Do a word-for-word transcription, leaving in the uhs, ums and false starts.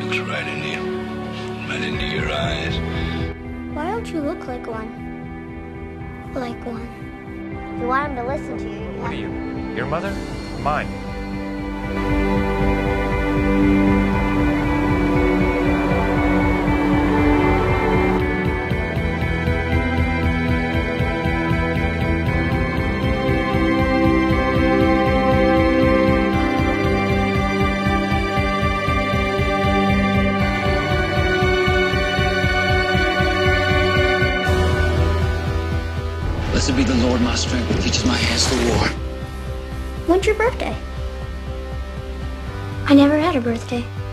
looks right into you, right into your eyes. Why don't you look like one? Like one. If you want him to listen to you, you What have are you? Your mother? Or mine? Blessed be the Lord, my strength, that teaches my hands to war. When's your birthday? I never had a birthday.